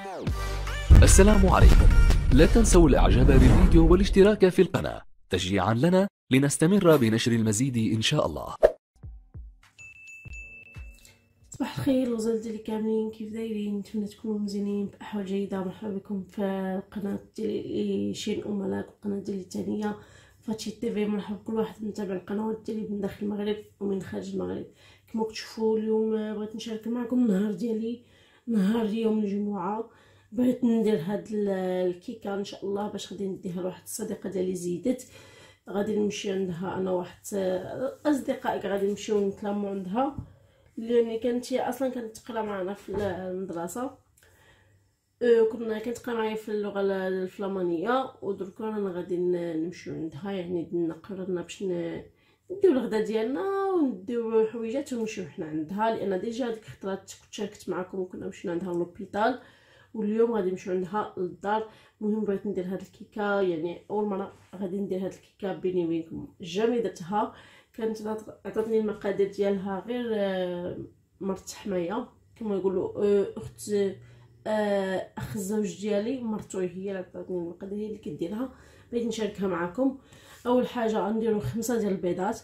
السلام عليكم. لا تنسوا الاعجاب بالفيديو والاشتراك في القناة تشجيعا لنا لنستمر بنشر المزيد ان شاء الله. صباح الخير الغزال ديالي كاملين، كيف دايرين؟ نتمنى تكونوا مزيانين باحوال جيده. مرحبا بكم في القناه ديالي شين ملاك، القناه ديالي الثانيه فاتشي تي في. مرحبا بكل واحد متابع القنوات ديالي من داخل المغرب ومن خارج المغرب. كما كتشوفوا اليوم بغيت نشارك معكم النهار ديالي، نهار يوم الجمعه. بغيت ندير هاد الكيكه ان شاء الله باش غادي نديها لواحد الصديقه ديالي زيدت. غادي نمشي عندها انا واحد اصدقائي، غادي نمشيو نتلاموا عندها لاني كانت هي اصلا كانت تقرا معنا في المدرسه. كانت تقرا معايا في اللغه الفلامانيه، ودركا انا غادي نمشيو عندها. يعني قررنا باش نديو الغدا ديالنا ونديو حويجات ونمشيو حنا عندها، لان ديجا ديك الخطرات كنت شاركت معكم وكنا مشينا عندها لوبيتال، واليوم غادي نمشيو عندها للدار. المهم بغيت ندير هاد الكيكه، يعني اول مره غادي ندير هاد الكيكه بيني وبينكم. جامي درتها، كانت عطاتني المقادير ديالها غير مرت حمايه كما يقولوا، اخت اخ الزوج ديالي مرتو هي اللي عطاتني المقادير، هي اللي كديرها. بغيت نشاركها معكم. اول حاجه غنديروا 5 ديال البيضات.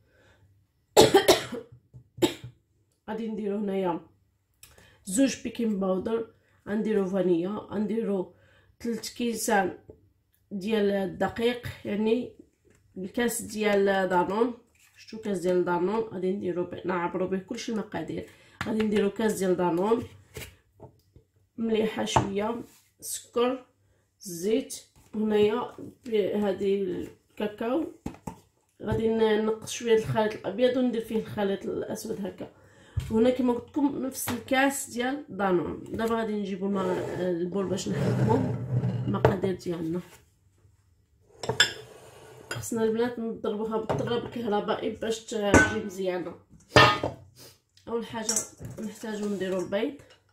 غادي نديروا هنايا 2 بيكين باودر، غنديروا فانيلا، غنديروا 3 كيسان ديال الدقيق، يعني الكاس ديال دانون. شتو كاس ديال دانون غادي نديرو نعبروا به كلشي المقادير. غادي نديرو كاس ديال دانون، مليحه شويه، سكر، الزيت. هنايا هذه الكاكاو غادي نقص شويه الخليط الابيض وندير فيه الخليط الاسود هكا. وهنا كما قلت لكم نفس الكاس ديال دانون. دابا غادي نجيبو البول باش نحكمو المقادير ديالنا. خصنا البنات نضربوها بالضرب الكهربائي باش تجي مزيانه. اول حاجه نحتاجو نديرو البيض.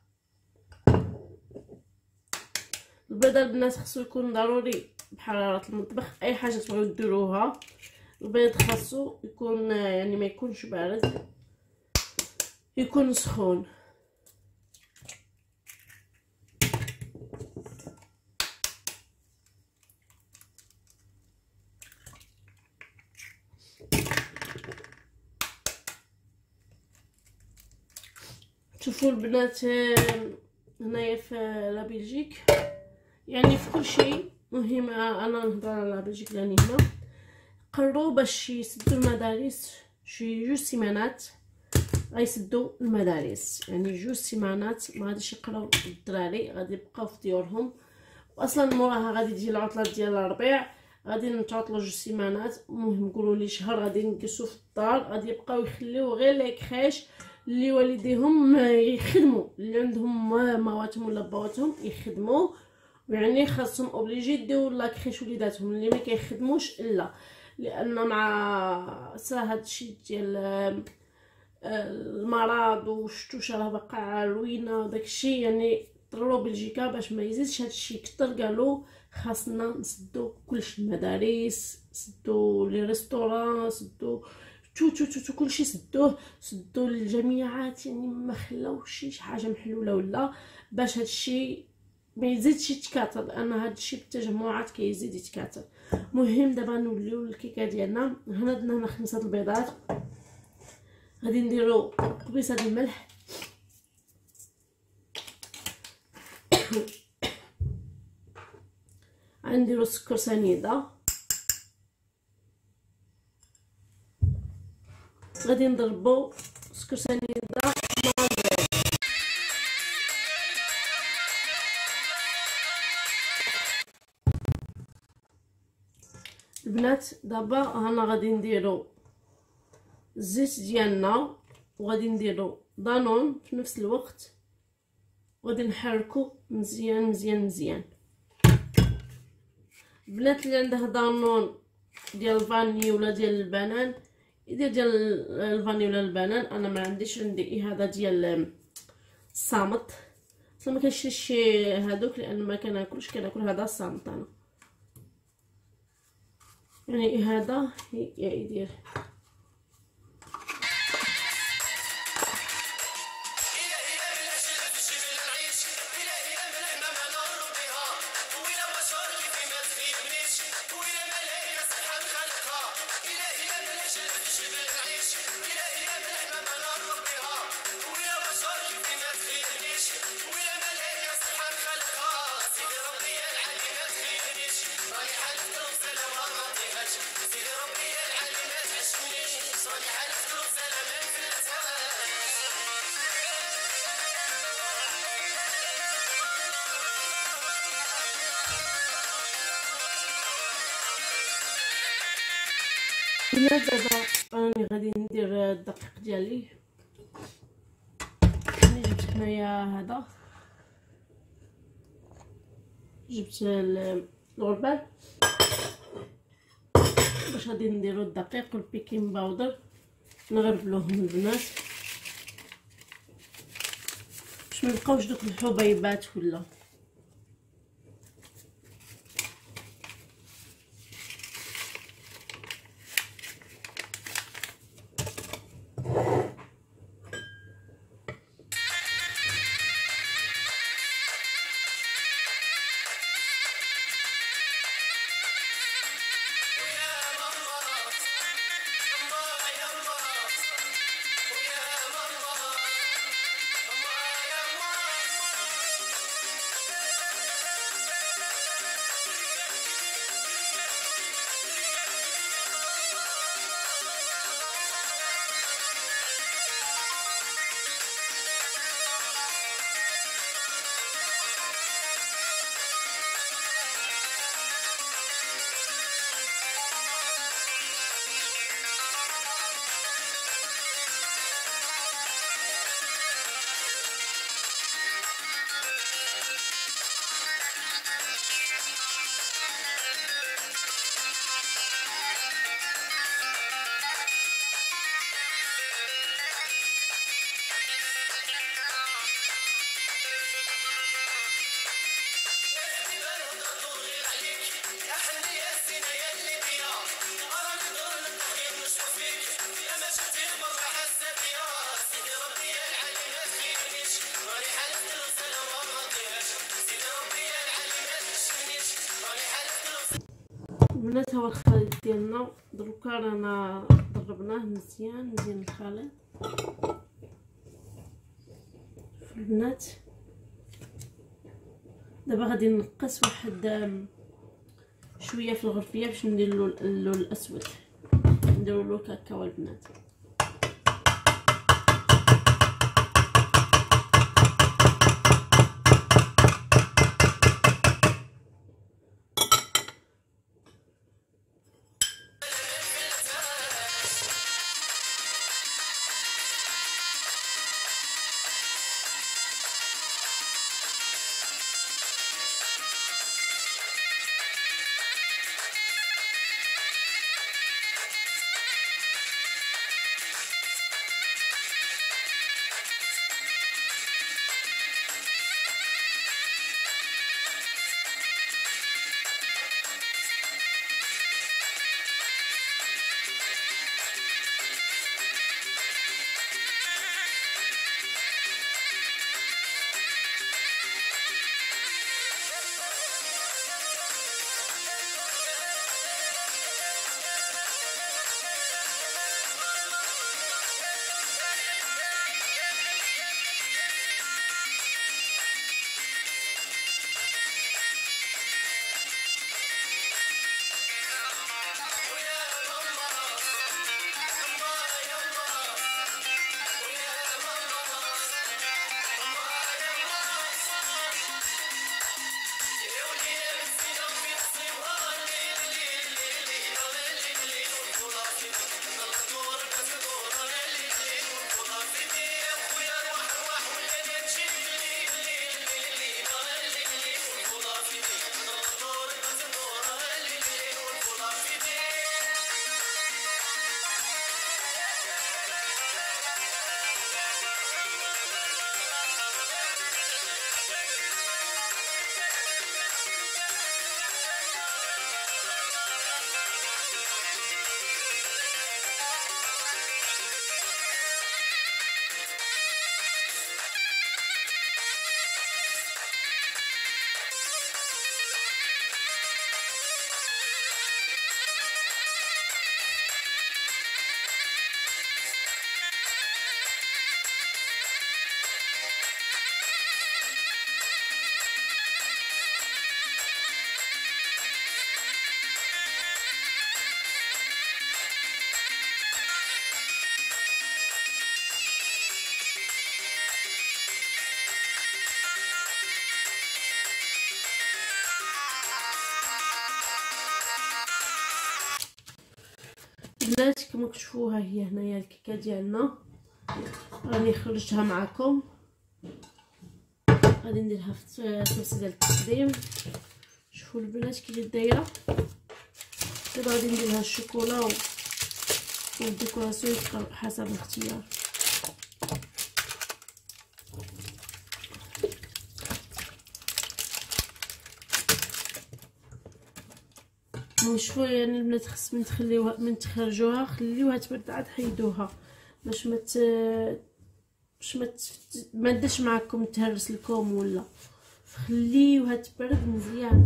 البيض البنات خصو يكون ضروري بحراره المطبخ، اي حاجه تبغيو ديروها. البيض خاصو يكون يعني ما يكونش بارد، يكون سخون. شوفوا البنات هنايا في لا بلجيك، يعني في كل شيء مهم. انا نهضر على بلجيك لاني هنا قرروا باش يسدوا المدارس شي 2 سيمانات. غيسدوا المدارس يعني 2 سيمانات ما غاديش يقراو الدراري، غادي يبقاو في ديورهم. واصلا موراها غادي تجي العطله ديال الربيع، غادي نتعطلوا 2 سيمانات. المهم قولوا لي شهر غادي نجلسوا في الدار، غادي يبقاو يخليو غير لي كريش اللي والديهم يخدموا، اللي عندهم ماماتهم ولا باواتهم يخدموا، يعني خاصهم اوبليجي يديو لا كريش وليداتهم اللي ما كيخدموش. الا لان مع هادشي ديال المرض وشتو راه باقا روينه وداكشي، يعني اضطروا بلجيكا باش ما يزيدش هادشي كتر. قالوا خاصنا نسدو كلشي، المدارس سدو، لي ريستوران سدو، تو كلشي سدو الجامعات، يعني ما خلاوش شي حاجه محلوله ولا باش هادشي ما يزيدش يتكاثر، لان هادشي بالتجمعات كيزيد يتكاثر. مهم دابا نوليو للكيكه ديالنا. هنا درنا 5 البيضات. غادي نديرو قبيصه ديال الملح، غنديرو السكر سنيده، غادي نضربو سكر سنيده مع البيض. البنات دابا هنا غادي نديرو الزيت ديالنا، وغادي نديرو دانون في نفس الوقت، وغادي نحركو مزيان مزيان مزيان. البنات اللي عندها دانون ديال الفاني ولا ديال البنان يدير ديال الفاني ولا البنان. انا ما عندي هذا ديال الصامت، اصلا ما كنشريش هذوك لان ما كناكلش، كناكل هذا الصامت انا. يعني هذا يدير البنات دابا راني غادي ندير الدقيق ديالي. راني جبت هنايا هذا، جبت الغربال باش غادي نديرو الدقيق والبيكين باودر، نغربلوهم البنات باش ما يبقاوش دوك الحبيبات ولا. البنات هو الخليط ديالنا دروكا رانا ضربناه مزيان الخليط. البنات دابا غادي نقص واحد شويه في الغرفيه باش ندير له اللون الاسود، نديرو له كاكاو البنات. البنات كما كتشوفوها هي هنايا الكيكه ديالنا، راني خرجتها معكم. غادي نديرها في الطاسه ديال التقديم. شوفوا البنات كي دايره. دابا غادي ندير لها الشوكولا والديكوراسيون حسب الاختيار. شويه يعني البنات خص من تخليوها من تخرجوها خليوها تبرد عاد حيدوها باش ما داش معكم تهرس لكم ولا، خليوها تبرد مزيان.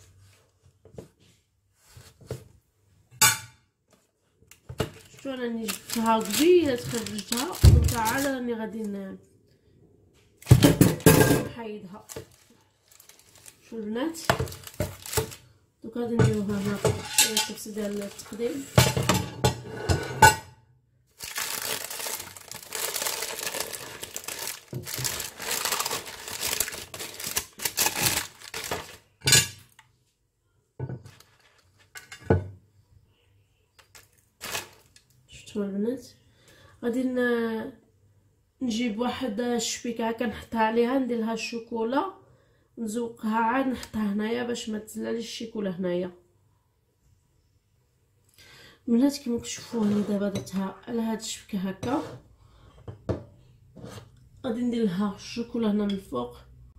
شفتوا راني جبتها قبيله تخرجتها وتعال راني غادي نحيدها. شوفوا البنات دوكا غادي نديروها هنا في الطبسه ديال التقديم. شفتوا البنات غادي نجيب واحد الشبيكه هكا نحطها عليها، ندير لها الشوكولا نزوقها عاد نحطها هنايا باش ما تزلاليش الشيكولا هنايا. البنات كيما كتشوفوني دابا درتها على هاد الشبكه هكا، غادي ندير لها الشوكولا هنا من الفوق.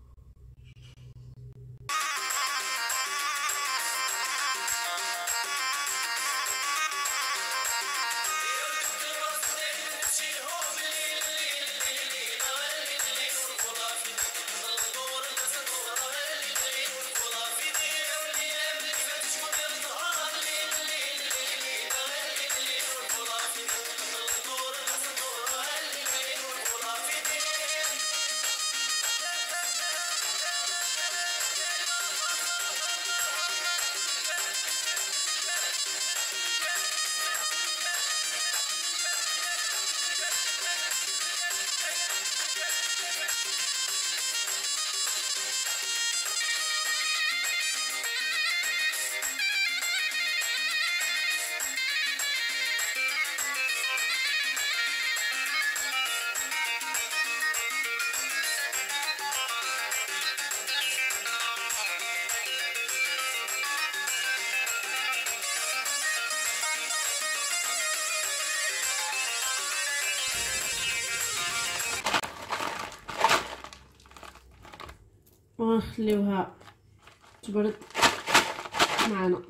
ونخليوها تبرد معنا.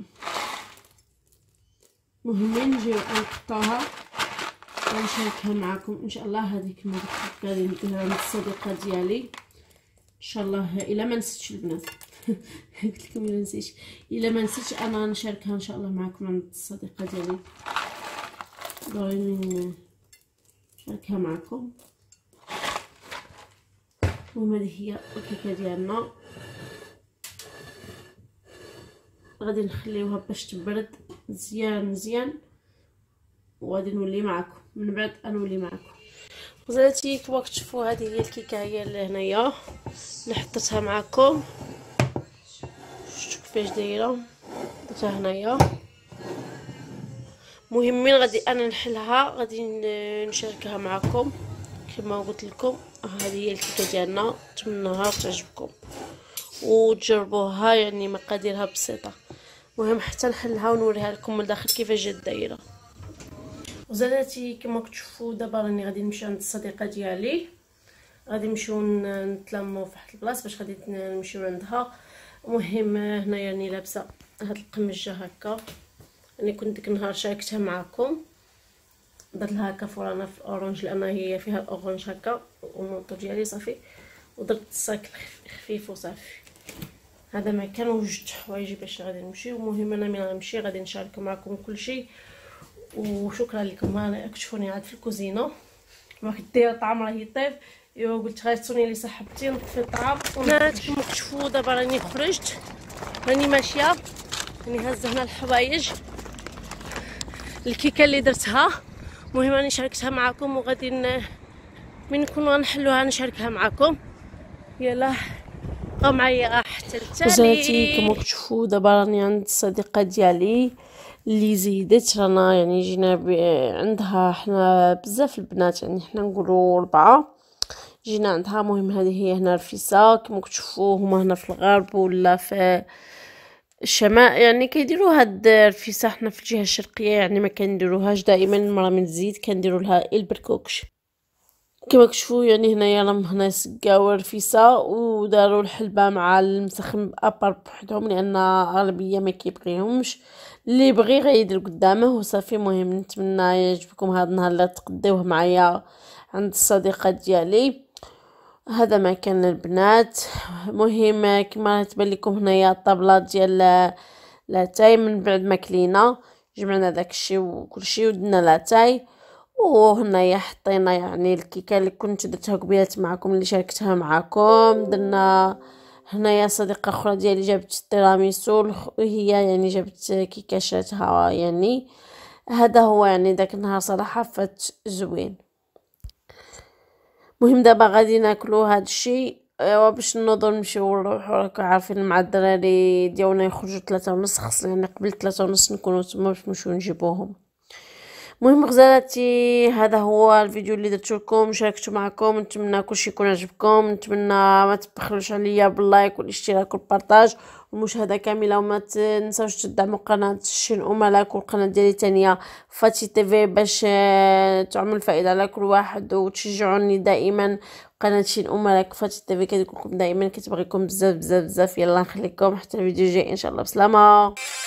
مهمين نجيو نقطعوها ونشاركها معكم ان شاء الله. هذيك ما غادي نديرها عند الصديقه ديالي ان شاء الله. الا ما نسيتش البنات قلت لكم الا نسيتش، الا ما نسيتش انا نشاركها ان شاء الله معكم عند الصديقه ديالي. ضروري نشاركها معكم. وهذه هي الكيكه ديالنا، غادي نخليوها باش تبرد مزيان وغادي نولي معكم من بعد نولي معكم. وزاتي كما كتشوفوا هذه هي الكيكه هي اللي هنايا اللي حطيتها معكم. شفتوا كيفاش دايره درتها هنايا. مهمين غادي انا نحلها غادي نشاركها معكم كما قلت لكم. هذه هي الكيكه ديالنا، نتمنىها تعجبكم وتجربوها، يعني مقاديرها بسيطه. المهم حتى نحلها ونوريها لكم من الداخل كيفاش جات دايره. وزالاتي كما كتشوفوا دابا راني غادي نمشي عند الصديقه ديالي، غادي نمشيو نتلموا في واحد البلاصه باش غادي نمشيو عندها. المهم هنايا راني لابسه هاد القمجه هكا، راني كنت ديك النهار شاركتها معكم، درت لها هكا فورانا في الاورانج لان هي فيها الاورانج هكا والمونطو ديالي صافي، ودرت الصاك خفيف وصافي. هذا ما كان وجدت حوايجي باش غادي نمشي. المهم انا ملي غنمشي غادي نشارك معكم كل شيء. وشكرا لكم. انا كتشوفوني عاد في الكوزينه كما كدير الطعام راه يطيب. ايوا قلت غير لي صاحبتي نطفي الطعام. ونات كما كتشوفوا دابا راني خرجت، راني ماشيه، راني هازه هنا الحوايج الكيكه اللي درتها. المهم راني شاركتها معكم وغادي من نكونوا غنحلوها نشاركها معكم. يلا بقاو معايا حتى التالي. وزاتي كما كتشوفوا دابا راني عند الصديقه ديالي اللي زيدت رانا يعني جينا عندها حنا بزاف البنات، يعني حنا نقولوا 4 جينا عندها. مهم هذه هي هنا رفيسه كما كتشوفوا هما هنا في الغرب ولا في الشمال، يعني كيديروا هاد الرفيسه حنا في الجهه الشرقيه يعني ما كنديروهاش دائما. المرة من الزيت كنديروا لها البركوكش كما كتشوفوا. يعني هنايا راهم هنا سقاو الرفيسه وداروا الحلبه مع المسخن ابار بوحدهم، لان اغلبيه ما كيبغيهمش. اللي بغي غيدير قدامه وصافي. مهم نتمنى يعجبكم هذا النهار اللي تقضيوه معايا عند الصديقه ديالي. هذا ما كان البنات. مهم كما تبان لكم هنايا الطابله ديال لاتاي. من بعد ما كلينا جمعنا داكشي وكلشي ودنا لاتاي، وهنايا حطينا يعني الكيكه اللي كنت درتها قبيلات معكم اللي شاركتها معكم. درنا هنايا صديقه اخرى ديالي جابت التيراميسو وهي يعني جابت كيكه شاتها. يعني هذا هو يعني داك النهار صراحه فات زوين. مهم دابا غادي ناكلو هاد الشيء باش نوضو نمشيو نروحو. راكو عارفين مع الدراري ديالنا يخرجوا 3:30، خاصنا يعني قبل 3:30 نكونوا تما باش نمشيو نجيبوهم. مهم غزالاتي هذا هو الفيديو اللي درت لكم شاركته معكم. نتمنى كلشي يكون عجبكم. نتمنى ما تبخلوش عليا باللايك والاشتراك والبارطاج والمشاهده كامله، وما تنساوش تدعموا قناه شين ملاك والقناه ديالي تانية فاتي تيفي باش تعمل فائده على كل واحد وتشجعوني دائما. قناه شين ملاك فاتي تيفي كتقول لكم دائما كتبغيكم بزاف بزاف بزاف. يلا نخليكم حتى الفيديو الجاي ان شاء الله. بسلامه.